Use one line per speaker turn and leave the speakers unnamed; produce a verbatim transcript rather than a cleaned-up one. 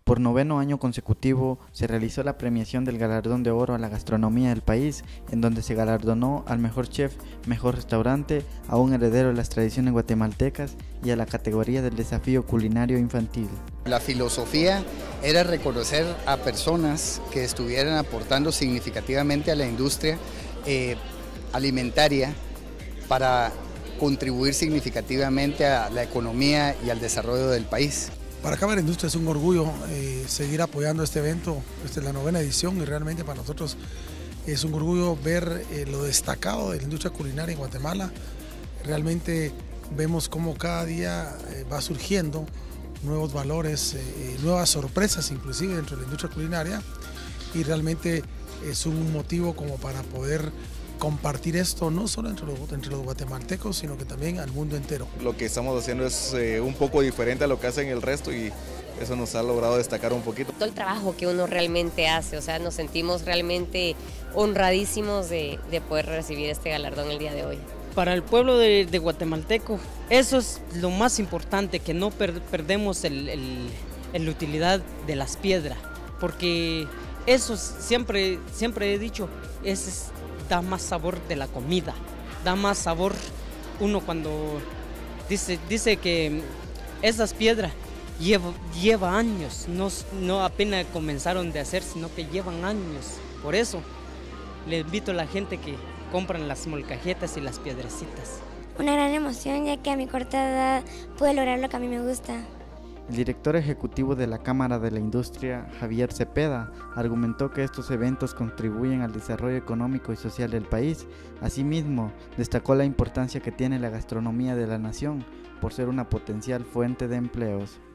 Por noveno año consecutivo se realizó la premiación del Galardón de Oro a la gastronomía del país, en donde se galardonó al mejor chef, mejor restaurante, a un heredero de las tradiciones guatemaltecas y a la categoría del desafío culinario infantil.
La filosofía era reconocer a personas que estuvieran aportando significativamente a la industria eh, alimentaria para contribuir significativamente a la economía y al desarrollo del país.
Para Cámara Industria es un orgullo eh, seguir apoyando este evento, esta es la novena edición y realmente para nosotros es un orgullo ver eh, lo destacado de la industria culinaria en Guatemala. Realmente vemos cómo cada día eh, va surgiendo nuevos valores, eh, nuevas sorpresas inclusive dentro de la industria culinaria y realmente es un motivo como para poder compartir esto no solo entre los, entre los guatemaltecos, sino que también al mundo entero.
Lo que estamos haciendo es eh, un poco diferente a lo que hacen el resto y eso nos ha logrado destacar un poquito.
Todo el trabajo que uno realmente hace, o sea, nos sentimos realmente honradísimos de, de poder recibir este galardón el día de hoy.
Para el pueblo de, de guatemalteco, eso es lo más importante, que no per, perdemos el, el, el la utilidad de las piedras, porque eso siempre, siempre he dicho, es da más sabor de la comida, da más sabor uno cuando dice, dice que esas piedras lleva, lleva años, no, no apenas comenzaron de hacer, sino que llevan años. Por eso le invito a la gente que compran las molcajetas y las piedrecitas.
Una gran emoción, ya que a mi corta edad pude lograr lo que a mí me gusta.
El director ejecutivo de la Cámara de la Industria, Javier Cepeda, argumentó que estos eventos contribuyen al desarrollo económico y social del país. Asimismo, destacó la importancia que tiene la gastronomía de la nación por ser una potencial fuente de empleos.